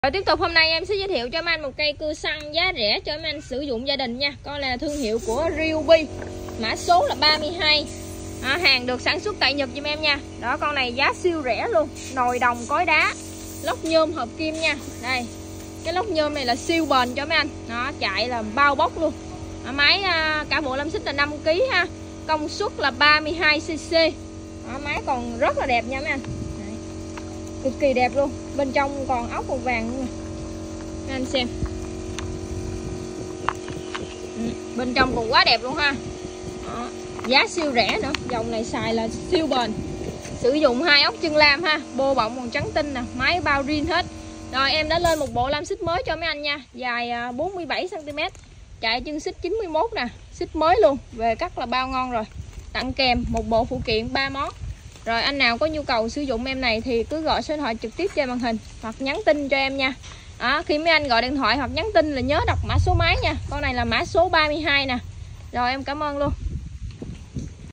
Rồi tiếp tục hôm nay em sẽ giới thiệu cho mấy anh một cây cưa xăng giá rẻ cho mấy anh sử dụng gia đình nha. Con này là thương hiệu của Ryobi, mã số là 32. Hàng được sản xuất tại Nhật giùm em nha. Đó, con này giá siêu rẻ luôn, nồi đồng cối đá, lốc nhôm hợp kim nha. Đây, cái lốc nhôm này là siêu bền cho mấy anh. Nó chạy là bao bóc luôn. Máy cả bộ 5 xích là 5 kg ha. Công suất là 32cc. Máy còn rất là đẹp nha mấy anh. Đấy, cực kỳ đẹp luôn. Bên trong còn ốc màu vàng luôn nè, mấy anh xem. Bên trong còn quá đẹp luôn ha. Đó, giá siêu rẻ nữa. Dòng này xài là siêu bền. Sử dụng 2 ốc chân lam ha, bô bọng còn trắng tinh nè, máy bao riêng hết. Rồi em đã lên một bộ lam xích mới cho mấy anh nha, dài 47 cm, chạy chân xích 91 nè, xích mới luôn, về cắt là bao ngon rồi. Tặng kèm một bộ phụ kiện 3 món. Rồi anh nào có nhu cầu sử dụng em này thì cứ gọi số điện thoại trực tiếp trên màn hình hoặc nhắn tin cho em nha. Khi mấy anh gọi điện thoại hoặc nhắn tin là nhớ đọc mã số máy nha. Con này là mã số 32 nè. Rồi em cảm ơn luôn.